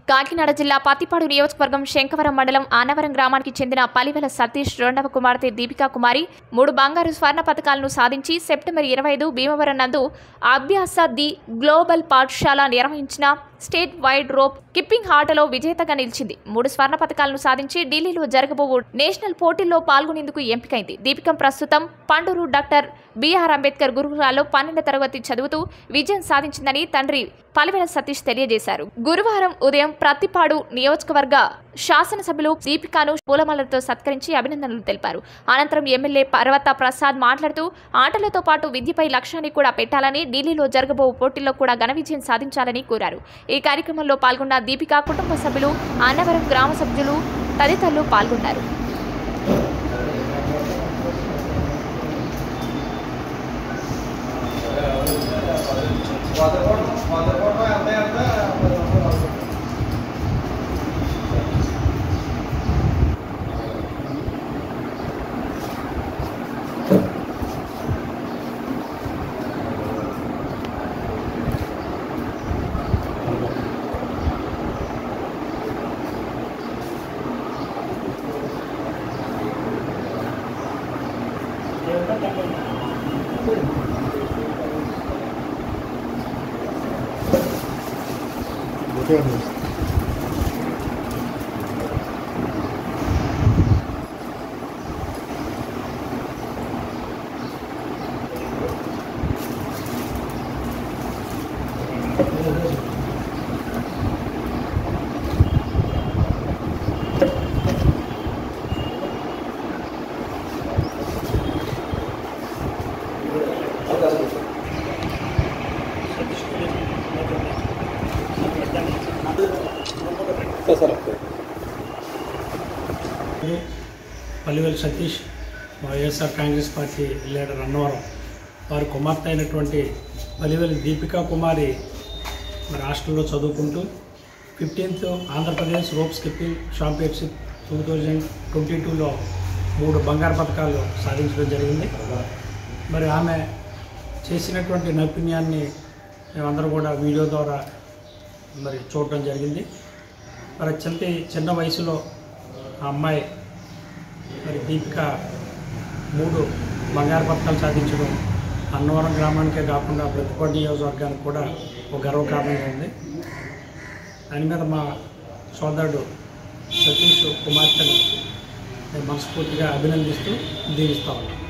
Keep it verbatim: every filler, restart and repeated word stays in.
కాకినాడ జిల్లా పత్తిపాడు నియోజకవర్గం శంకవరం మండలం ఆనవరం గ్రామానికి చెందిన పలివెల సతీష్ రెండవ కుమార్తె దీపికా కుమారి మూడు బంగారు స్వర్ణ పతకాలను సాధించి సెప్టెంబర్ ఇరవై ఐదు భీమవరం నందు అభ్యాస ది గ్లోబల్ పాఠశాల నిర్వహించిన స్టేట్ వైడ్ రోప్ కిప్పింగ్ ఆటలో విజేతగా నిలిచింది. మూడు స్వర్ణ పతకాలను సాధించి ఢిల్లీలో జరగబోవు నేషనల్ పోటీల్లో పాల్గొనేందుకు ఎంపికైంది. దీపిక ప్రస్తుతం పండూరు డాక్టర్ బిఆర్ అంబేద్కర్ గురుకులాల్లో పన్నెండవ తరగతి చదువుతూ విజయం సాధించిందని తండ్రి పలివెల సతీష్ తెలియజేశారు. గురువారం ఉదయం ప్రత్తిపాడు నియోజకవర్గ శాసనసభ్యులు దీపికాను పూలమాలతో సత్కరించి అభినందనలు తెలిపారు. అనంతరం ఎమ్మెల్యే పర్వత ప్రసాద్ మాట్లాడుతూ ఆటలతో పాటు విద్యపై లక్ష్యాన్ని కూడా పెట్టాలని, ఢిల్లీలో జరగబో పోటీల్లో కూడా ఘన విజయం సాధించాలని కోరారు. ఈ కార్యక్రమంలో పాల్గొన్న దీపిక కుటుంబ సభ్యులు, అన్నవరం గ్రామ సభ్యులు తదితరులు పాల్గొన్నారు. Okay. Paliwela Satish YSR Congress party leader Annavaram వారి కుమార్తె అయినటువంటి పలివెల దీపికా కుమారి మరి హాస్టల్లో చదువుకుంటూ fifteenth Andhra Pradesh rope skipping championship two thousand twenty టూలో మూడు బంగారు పథకాలు సాధించడం జరిగింది. మరి ఆమె చేసినటువంటి నైపుణ్యాన్ని మేమందరం కూడా వీడియో ద్వారా మరి చూడటం జరిగింది. మరి అత్యంత చిన్న వయసులో ఆ అమ్మాయి మరి దీపిక మూడు బంగారు పథకాలు సాధించడం అన్నవరం గ్రామానికే కాకుండా ప్రతిపాడు నియోజకవర్గానికి కూడా ఒక గర్వకారణంగా ఉంది. దాని మీద మా సోదరుడు సతీష్ కుమార్తెను మనస్ఫూర్తిగా అభినందిస్తూ దీవిస్తా ఉన్నాం.